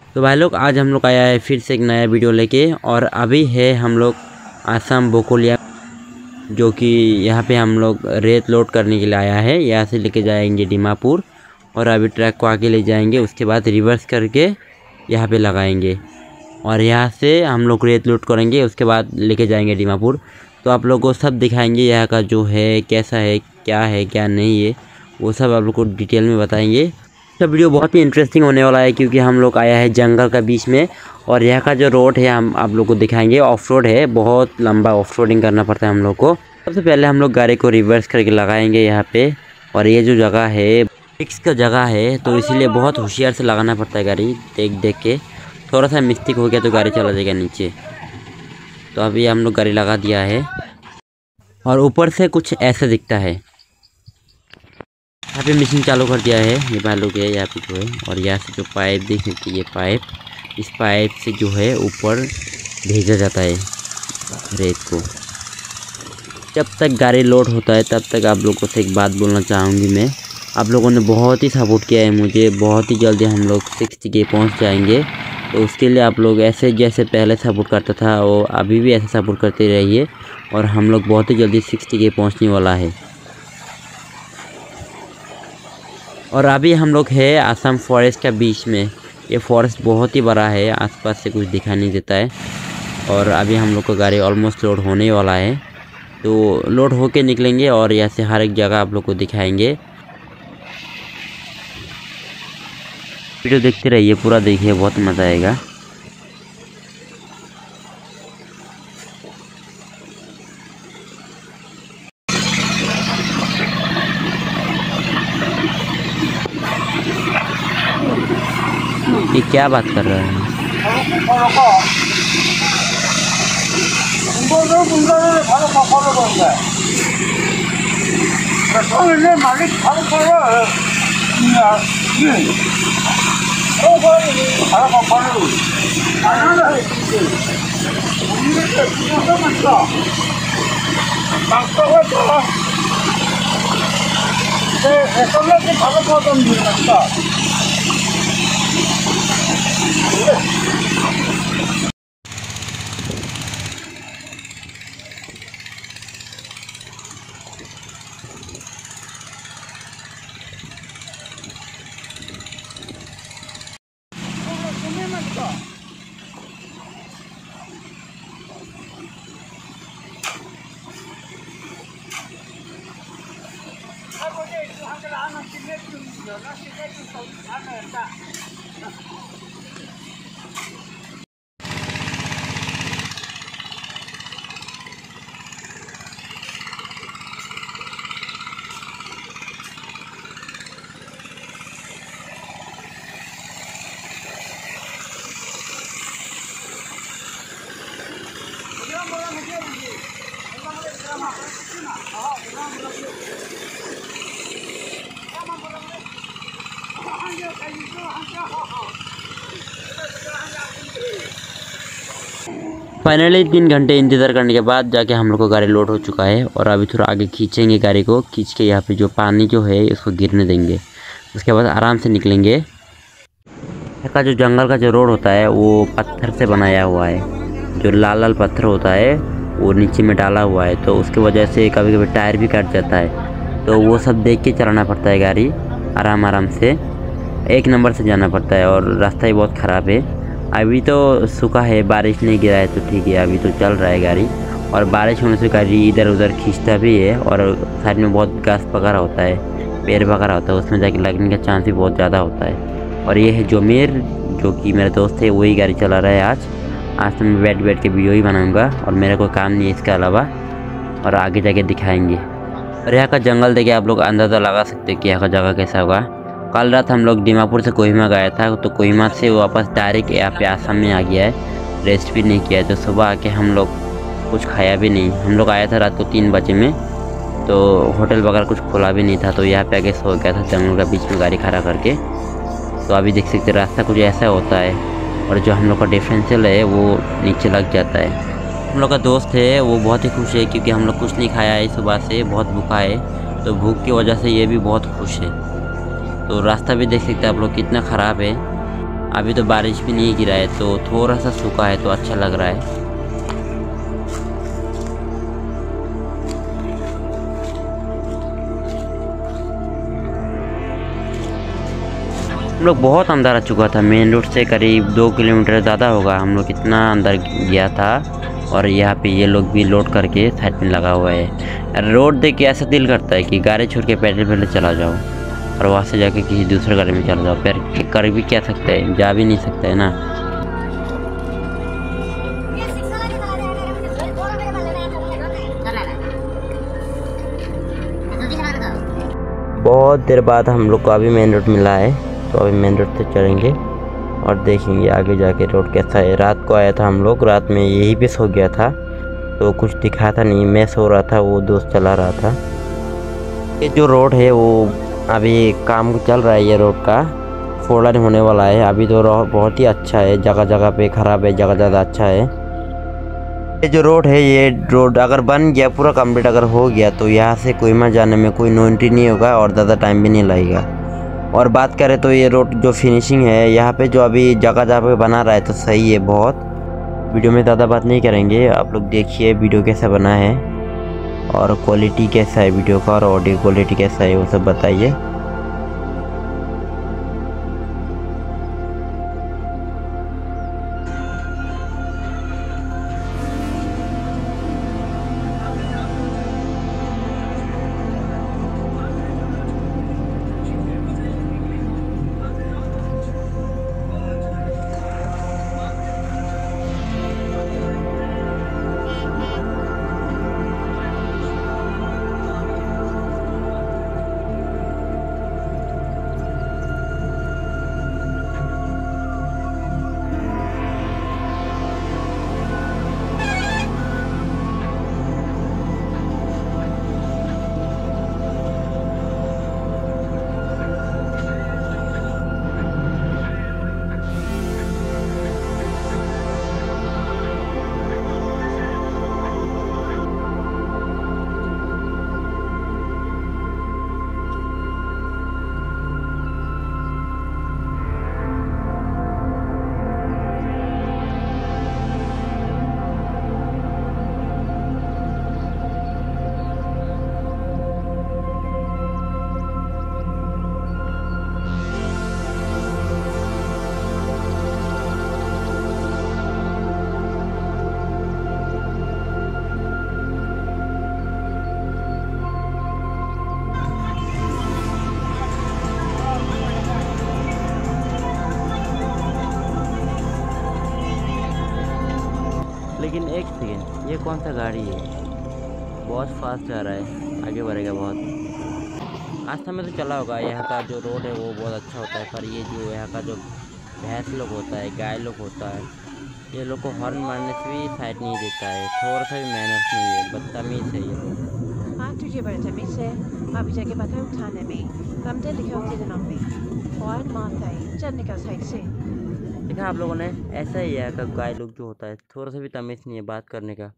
तो भाई लोग आज हम लोग आया है फिर से एक नया वीडियो लेके, और अभी है हम लोग आसाम बोकोलिया, जो कि यहाँ पे हम लोग रेत लोड करने के लिए आया है। यहाँ से लेके जाएंगे दीमापुर, और अभी ट्रक को आगे ले जाएंगे, उसके बाद रिवर्स करके यहाँ पे लगाएंगे और यहाँ से हम लोग रेत लोड करेंगे, उसके बाद लेके जाएंगे दीमापुर। तो आप लोगों को सब दिखाएंगे यहाँ का जो है कैसा है क्या नहीं है, वो सब आप लोग को डिटेल में बताएंगे। तो वीडियो बहुत ही इंटरेस्टिंग होने वाला है, क्योंकि हम लोग आया है जंगल का बीच में, और यहाँ का जो रोड है हम आप लोग को दिखाएंगे। ऑफ रोड है, बहुत लंबा ऑफ रोडिंग करना पड़ता है हम लोग को। सबसे पहले हम लोग गाड़ी को रिवर्स करके लगाएंगे यहाँ पे, और ये जो जगह है फिक्स का जगह है, तो इसीलिए बहुत होशियार से लगाना पड़ता है गाड़ी देख के। थोड़ा सा मिस्टेक हो गया तो गाड़ी चला जाएगा नीचे। तो अभी हम लोग गाड़ी लगा दिया है, और ऊपर से कुछ ऐसा दिखता है। यहाँ पे मशीन चालू कर दिया है, ये बालू के यहाँ पे जो है, और यहाँ से जो पाइप देख सकते हैं, ये पाइप, इस पाइप से जो है ऊपर भेजा जाता है रेत को। जब तक गाड़ी लोड होता है तब तक आप लोगों से एक बात बोलना चाहूँगी मैं। आप लोगों ने बहुत ही सपोर्ट किया है मुझे, बहुत ही जल्दी हम लोग 60K पहुँच जाएंगे। तो उसके लिए आप लोग ऐसे जैसे पहले सपोर्ट करता था वो अभी भी ऐसे सपोर्ट करते रहिए, और हम लोग बहुत ही जल्दी 60K पहुँचने वाला है। और अभी हम लोग है आसाम फॉरेस्ट का बीच में। ये फॉरेस्ट बहुत ही बड़ा है, आसपास से कुछ दिखाई नहीं देता है। और अभी हम लोग का गाड़ी ऑलमोस्ट लोड होने वाला है, तो लोड होके निकलेंगे और यहाँ से हर एक जगह आप लोग को दिखाएंगे। वीडियो देखते रहिए, पूरा देखिए, बहुत मज़ा आएगा। ये क्या बात कर रहा है? फाइनली 3 घंटे इंतज़ार करने के बाद जाके हम लोग को गाड़ी लोड हो चुका है, और अभी थोड़ा आगे खींचेंगे गाड़ी को, खींच के यहाँ पे जो पानी जो है उसको गिरने देंगे, उसके बाद आराम से निकलेंगे। यहाँ का जो जंगल का जो रोड होता है वो पत्थर से बनाया हुआ है, जो लाल लाल पत्थर होता है वो नीचे में डाला हुआ है, तो उसकी वजह से कभी कभी टायर भी कट जाता है। तो वो सब देख के चलाना पड़ता है गाड़ी, आराम से 1 नंबर से जाना पड़ता है। और रास्ता ही बहुत ख़राब है, अभी तो सूखा है, बारिश नहीं गिरा है तो ठीक है, अभी तो चल रहा है गाड़ी। और बारिश होने से गाड़ी इधर उधर खींचता भी है, और साइड में बहुत घास वगैरह होता है, पेड़ वगैरह होता है, उसमें जाके लगने का चांस भी बहुत ज़्यादा होता है। और ये है जोमेर, जो कि मेरा दोस्त है, वही गाड़ी चला रहा है आज तो मैं बैठ के वीडियो ही बनाऊँगा, और मेरा कोई काम नहीं है इसके अलावा, और आगे जाके दिखाएँगे। और यहाँ का जंगल देखे आप लोग अंदाज़ा लगा सकते हैं कि यहाँ का जगह कैसा होगा। कल रात हम लोग दीमापुर से कोहिमा गया था, तो कोहिमा से वापस डायरेक्ट यहाँ पे आसाम में आ गया है, रेस्ट भी नहीं किया है। तो सुबह आके हम लोग कुछ खाया भी नहीं, हम लोग आया था रात को 3 बजे में, तो होटल वगैरह कुछ खुला भी नहीं था, तो यहाँ पे आके सो गया था जंगल का बीच में गाड़ी खड़ा करके। तो अभी देख सकते रास्ता कुछ ऐसा होता है, और जो हम लोग का डिफरेंशियल है वो नीचे लग जाता है। हम लोग का दोस्त है वो बहुत ही खुश है, क्योंकि हम लोग कुछ नहीं खाया है सुबह से, बहुत भूखा है, तो भूख की वजह से ये भी बहुत खुश है। तो रास्ता भी देख सकते हैं आप लोग कितना ख़राब है, अभी तो बारिश भी नहीं गिरा है तो थोड़ा सा सूखा है तो अच्छा लग रहा है। हम लोग बहुत अंदर आ चुका था, मेन रोड से करीब 2 किलोमीटर ज़्यादा होगा हम लोग इतना अंदर गया था। और यहाँ पे ये लोग भी लोड करके साइड में लगा हुआ है। रोड देख के ऐसा दिल करता है कि गाड़ी छोड़ के पैदल पैदल चला जाओ और वहाँ से जाके किसी दूसरे गाड़ी में चला जाओ। फिर कर भी क्या सकते हैं, जा भी नहीं सकते है ना। बहुत देर बाद हम लोग को अभी मेन रोड मिला है, तो अभी मेन रोड से चलेंगे और देखेंगे आगे जाके रोड कैसा है। रात को आया था हम लोग, रात में यही पे सो गया था तो कुछ दिखा था नहीं, मैं सो रहा था, वो दोस्त चला रहा था। ये जो रोड है वो अभी काम चल रहा है, ये रोड का 4 लाइन होने वाला है। अभी तो बहुत ही अच्छा है, जगह जगह पे ख़राब है, जगह ज़्यादा अच्छा है। ये जो रोड है, ये रोड अगर बन गया पूरा कंप्लीट अगर हो गया तो यहाँ से कोहिमा जाने में कोई नो एंट्री नहीं होगा और ज़्यादा टाइम भी नहीं लगेगा। और बात करें तो ये रोड जो फिनिशिंग है यहाँ पे जो अभी जगह जगह पे बना रहा है तो सही है बहुत। वीडियो में ज़्यादा बात नहीं करेंगे, आप लोग देखिए वीडियो कैसा बना है और क्वालिटी कैसा है वीडियो का और ऑडियो क्वालिटी कैसा है वो सब बताइए। लेकिन एक सेकेंड, ये कौन सा गाड़ी है, बहुत फास्ट जा रहा है, आगे बढ़ेगा बहुत। आज समय तो चला होगा, यहाँ का जो रोड है वो बहुत अच्छा होता है, पर ये जो यहाँ का जो भैंस लोग होता है, गाय लोग होता है, ये लोग को हॉर्न मारने से भी साइड नहीं देता है, थोड़ा सा भी मैनर्स नहीं है, बदतमीज़ है ये लोग। हाँ तुझे बदतमीज़ है, अभी जाके पता उठाने में कम देर लिखे होते दिनों में हॉर्न मारता है, चल निकल साइड से। देखा आप लोगों ने, ऐसा ही है का गाय लोग जो होता है, थोड़ा सा भी तमीज़ नहीं है बात करने का।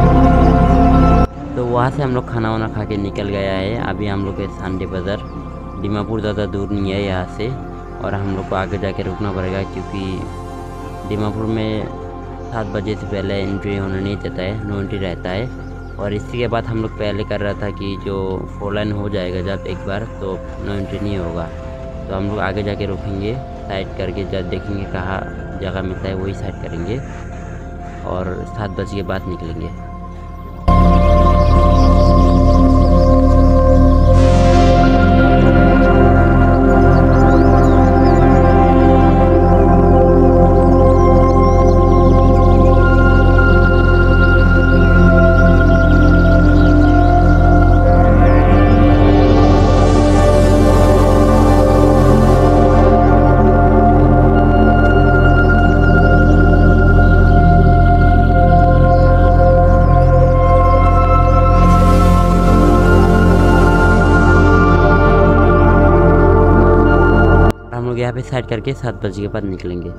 वहाँ से हम लोग खाना वाना खा के निकल गया है। अभी हम लोग के संडे बाज़ार दीमापुर ज़्यादा दूर नहीं है यहाँ से, और हम लोग को आगे जाके रुकना पड़ेगा क्योंकि दीमापुर में 7 बजे से पहले एंट्री होना नहीं देता है, नो एंट्री रहता है। और इसी के बाद हम लोग पहले कर रहा था कि जो 4 लाइन हो जाएगा जब एक बार तो नो एंट्री नहीं होगा, तो हम लोग आगे जाके रुकेंगे साइड करके, जब देखेंगे कहाँ जगह मिलता है वही साइड करेंगे और 7 बजे के बाद निकलेंगे। यहाँ पे साइड करके 7 बजे के बाद निकलेंगे।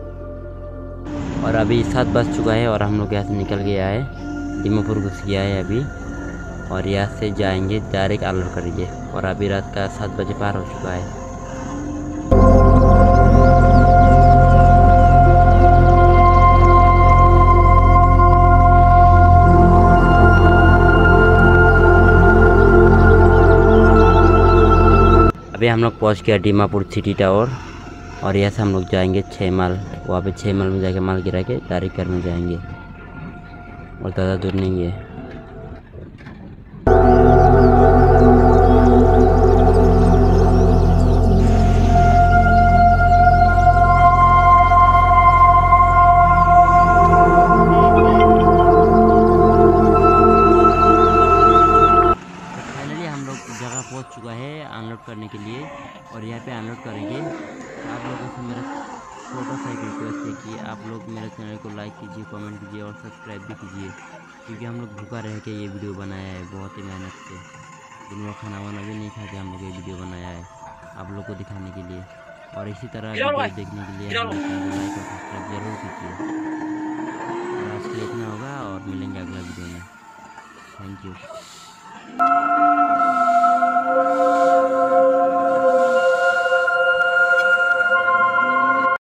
और अभी 7 बज चुका है और हम लोग यहाँ से निकल गया है, दीमापुर घुस गया है अभी, और यहाँ से जाएंगे डायरेक्ट आलोट करेंगे। और अभी रात का 7 बजे पार हो चुका है। अभी हम लोग पहुँच गया दीमापुर सिटी टावर, और यहाँ से हम लोग जाएंगे 6 माइल। वहाँ पे 6 माइल में जाके माल गिरा के डायरेक्ट घर में जाएंगे, और ज़्यादा दूर नहीं है। जगह पहुंच चुका है अनलोड करने के लिए, और यहाँ पे अनलोड करेंगे। आप लोगों से मेरा छोटा सा एक रिक्वेस्ट है कि आप लोग मेरे चैनल को लाइक कीजिए, कमेंट कीजिए और सब्सक्राइब भी कीजिए, क्योंकि हम लोग भूखा रह के ये वीडियो बनाया है बहुत ही मेहनत से। दिन में खाना वाना भी नहीं खा के हम लोग ये वीडियो बनाया है आप लोग को दिखाने के लिए, और इसी तरह वीडियो देखने के लिए हम लोग चैनल को लाइक और सब्सक्राइब जरूर कीजिए। और आज के लिए इतना होगा, और मिलेंगे अगला वीडियो में। Thank you.